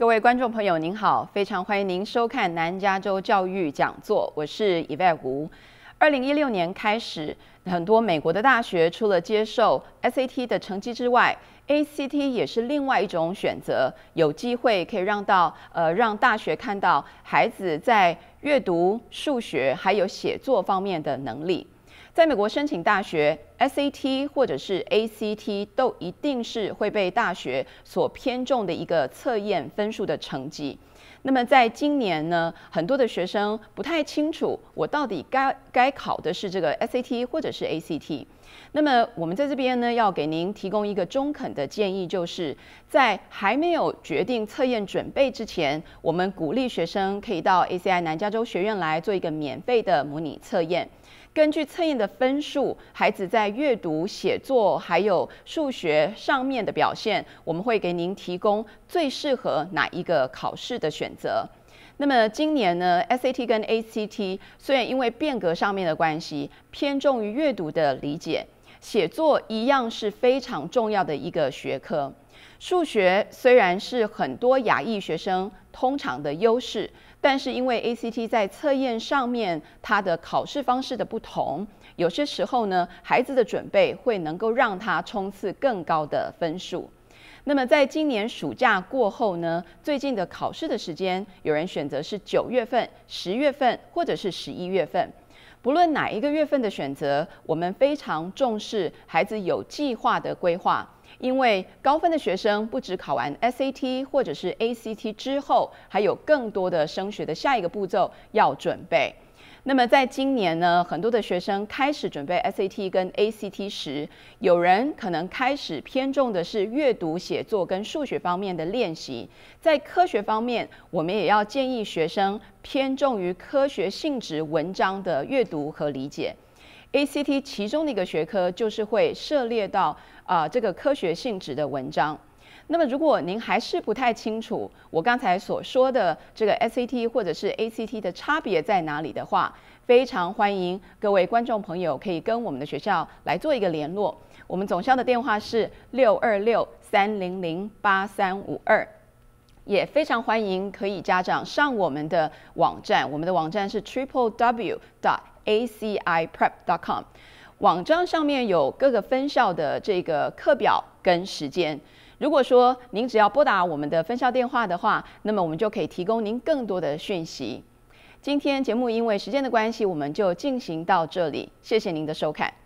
各位观众朋友，您好，非常欢迎您收看南加州教育讲座，我是以外吴。2016年开始，很多美国的大学除了接受 SAT 的成绩之外，ACT 也是另外一种选择，有机会可以让大学看到孩子在阅读、数学还有写作方面的能力。在美国申请大学 ，SAT 或者是 ACT 都一定是会被大学所偏重的一个测验分数的成绩。那么在今年呢，很多的学生不太清楚我到底该考的是这个 SAT 或者是 ACT。那么我们在这边呢，要给您提供一个中肯的建议，就是在还没有决定测验准备之前，我们鼓励学生可以到 ACI 南加州学院来做一个免费的模拟测验。根据测验的分数，孩子在阅读、写作还有数学上面的表现，我们会给您提供最适合哪一个考试的选择。那么今年呢 ，SAT 跟 ACT 虽然因为变革上面的关系，偏重于阅读的理解，写作一样是非常重要的一个学科。数学虽然是很多亚裔学生通常的优势，但是因为 ACT 在测验上面它的考试方式的不同，有些时候呢，孩子的准备会能够让他冲刺更高的分数。那么在今年暑假过后呢，最近的考试的时间，有人选择是9月份、10月份或者是11月份。不论哪一个月份的选择，我们非常重视孩子有计划的规划。因为高分的学生不只考完 SAT 或者是 ACT 之后，还有更多的升学的下一个步骤要准备。那么在今年呢，很多的学生开始准备 SAT 跟 ACT 时，有人可能开始偏重的是阅读、写作跟数学方面的练习。在科学方面，我们也要建议学生偏重于科学性质文章的阅读和理解。ACT 其中的一个学科就是会涉猎到这个科学性质的文章。那么如果您还是不太清楚我刚才所说的这个 SAT 或者是 ACT 的差别在哪里的话，非常欢迎各位观众朋友可以跟我们的学校来做一个联络。我们总校的电话是626-300-8352。也非常欢迎可以家长上我们的网站，我们的网站是 www.aciprep.com。网站上面有各个分校的这个课表跟时间。如果说您只要拨打我们的分校电话的话，那么我们就可以提供您更多的讯息。今天节目因为时间的关系，我们就进行到这里，谢谢您的收看。